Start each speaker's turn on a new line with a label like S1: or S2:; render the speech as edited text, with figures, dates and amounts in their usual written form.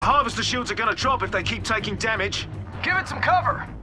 S1: harvester shields are gonna drop if they keep taking damage.
S2: Give it some cover.